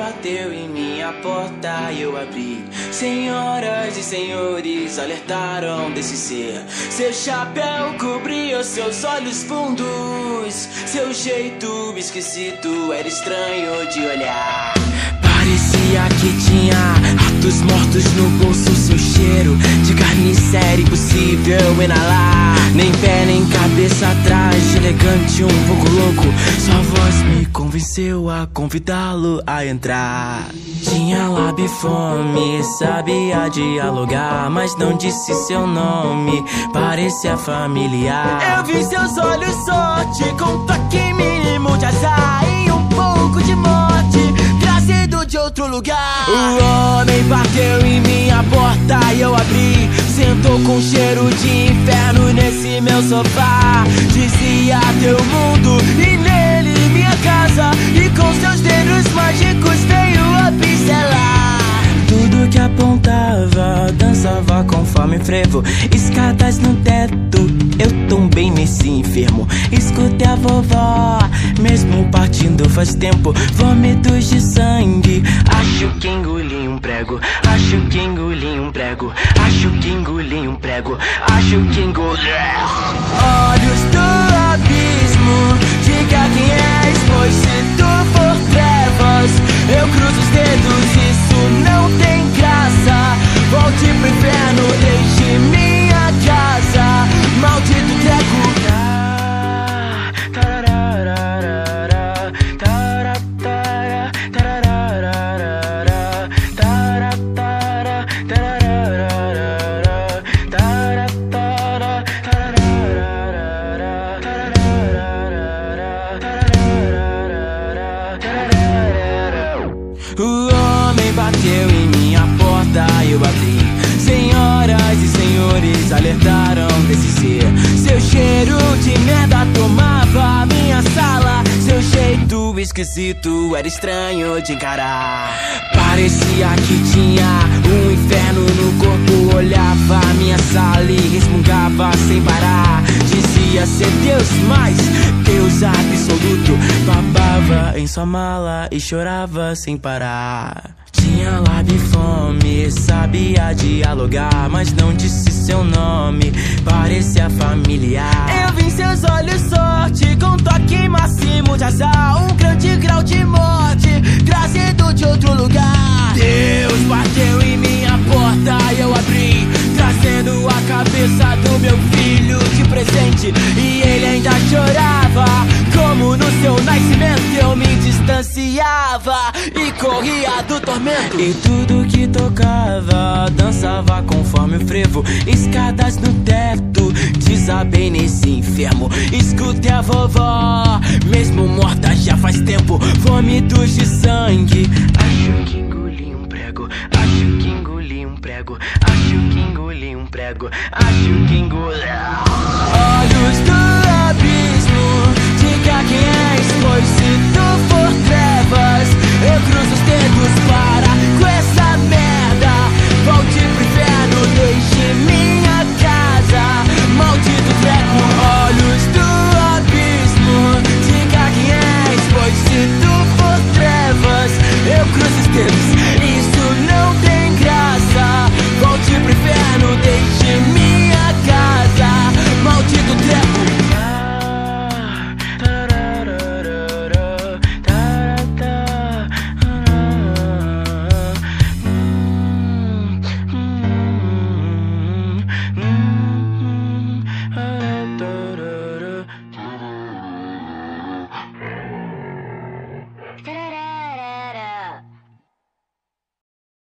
bateu em minha porta e eu abri. Senhoras e senhores alertaram desse ser. Seu chapéu cobria seus olhos fundos. Seu jeito esquisito era estranho de olhar. Parecia que tinha ratos mortos no bolso. Seu cheiro de carniceira impossível inalar. Nem pé nem cabeça atrás, elegante, um pouco louco. Sua voz me convenceu a convidá-lo a entrar. Tinha lábio e fome, sabia dialogar, mas não disse seu nome, parecia familiar. Eu vi seus olhos sorte, com um toque mínimo de azar e um pouco de morte, trazido de outro lugar. O homem bateu em minha porta e eu abri. Sentou com cheiro de inferno nesse meu sofá. Dizia teu mundo e nele minha casa, e com seus dedos mágicos veio a pincelar. Tudo que apontava dançava conforme frevo. Escadas no teto, eu tombei nesse enfermo. Escutei a vovó, mesmo partindo faz tempo. Vômitos de sangue, acho que engoli um prego. Acho que engoli um prego. Acho que engoli um prego. Acho que engoli. Olhos do abismo, diga quem és, pois se tu for trevas, eu cruzo os dedos, isso não tem graça. Volte pro inferno, deixe minha casa, maldito treco. O homem bateu em minha porta e eu abri. Senhoras e senhores alertaram desse ser. Seu cheiro de merda tomava a minha sala. Seu jeito esquisito era estranho de encarar. Parecia que tinha um inferno no corpo. Olhava a minha sala e resmungava sem parar. Dizia ser Deus, mas Deus absoluto. Babava em sua mala e chorava sem parar. Tinha lábio e fome, sabia dialogar, mas não disse seu nome, parecia familiar. Eu vi em seus olhos sorte, com um toque máximo de azar, um grande grau de morte, trazido de outro lugar. Deus bateu em minha porta e eu abri, trazendo a cabeça do meu filho de presente. E ele ainda chorava, como no seu nascimento. Eu me distanciava e corria do tormento. E tudo que tocava dançava conforme o frevo. Escadas no teto, desabei nesse enfermo. Escutei a vovó, mesmo morta já faz tempo. Vômitos de sangue, acho que engoli um prego. Acho que engoli um prego. Acho que engoli um prego. Acho que engoli.